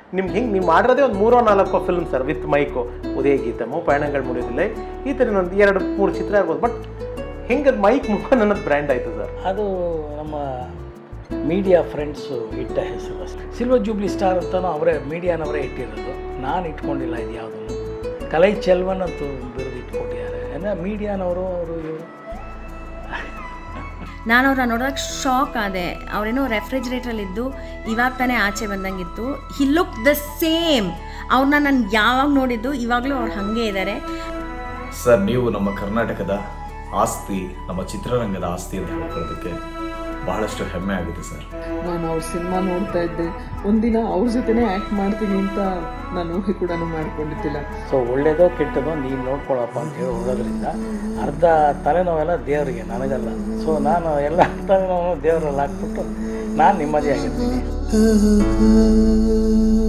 ನಿಮ್ಗೆ ಹಿಂಗೆ ನೀವು ಮಾಡಿರೋದೇ ಒಂದು 3-4 ಫಿಲ್ಮ್ ಸರ್ ವಿತ್ ಮೈಕು, ಉದಯ ಗೀತಮು, ಪಯಣಗಳು ಮುಡಿಯೋದಿಲ್ಲ, ಈ ಥರ ಒಂದು 2-3 ಚಿತ್ರ ಆಗ್ಬೋದು. ಬಟ್ ಹೆಂಗೆ ಮೈಕ್ ಮೋಹನ್ ಅನ್ನೋದು ಬ್ರ್ಯಾಂಡ್ ಆಯಿತು ಸರ್? ಅದು ನಮ್ಮ ಮೀಡಿಯಾ ಫ್ರೆಂಡ್ಸು ಇಟ್ಟ ಹೆಸರು. ಸಿಲ್ವರ್ ಜೂಬ್ಲಿ ಸ್ಟಾರ್ ಅಂತಲೂ ಅವರೇ ಮೀಡಿಯಾನವರೇ ಇಟ್ಟಿರೋದು, ನಾನು ಇಟ್ಕೊಂಡಿಲ್ಲ. ಇದು ಯಾವುದನ್ನು ಕಲೈ ಚೆಲ್ವನ್ ಅಂತೂ ಬಿರುದು ಇಟ್ಕೊಂಡಿದ್ದಾರೆ. ಅಂದರೆ ಮೀಡಿಯಾನವರು ಅವರು ಇವರು. ನಾನು ಅವ್ರನ್ನ ನೋಡೋದಕ್ಕೆ ಶಾಕ್ ಆದೆ. ಅವರೇನೋ ರೆಫ್ರಿಜರೇಟ್ರಲ್ಲಿದ್ದು ಇವಾಗ ತಾನೇ ಆಚೆ ಬಂದಂಗಿತ್ತು. He look the same. ಅವ್ರನ್ನ ನಾನು ಯಾವಾಗ ನೋಡಿದ್ದು ಇವಾಗಲೂ ಅವ್ರು ಹಾಗೆ ಇದ್ದಾರೆ. ಸರ್, ನೀವು ನಮ್ಮ ಕರ್ನಾಟಕದ ಆಸ್ತಿ, ನಮ್ಮ ಚಿತ್ರರಂಗದ ಆಸ್ತಿ ಅಂತ ಹೇಳ್ಕೊಳ್ಳೋದಕ್ಕೆ ಬಹಳಷ್ಟು ಹೆಮ್ಮೆ ಆಗುತ್ತೆ ಸರ್. ನಾನು ಅವ್ರ ಸಿನಿಮಾ ನೋಡ್ತಾ ಇದ್ದೆ, ಒಂದಿನ ಅವ್ರ ಜೊತೆನೇ ಆ್ಯಕ್ಟ್ ಮಾಡ್ತೀನಿ ಅಂತ ನಾನು ಊಹೆ ಕೂಡ ಮಾಡ್ಕೊಂಡಿದ್ದಿಲ್ಲ. ಸೊ ಒಳ್ಳೇದೋ ಕೆಟ್ಟದೋ ನೀನು ನೋಡ್ಕೊಳಪ್ಪ ಅಂತ ಹೇಳಿ ಹೋಗೋದ್ರಿಂದ ಅರ್ಧ ತಲೆನೋವೆಲ್ಲ ದೇವರಿಗೆ, ನನಗಲ್ಲ. ಸೊ ನಾನು ಎಲ್ಲ ತಲೆನೋವು ದೇವರಲ್ಲಿ ಹಾಕ್ಬಿಟ್ಟು ನಾನು ನೆಮ್ಮದಿಯಾಗಿರ್ತೀನಿ.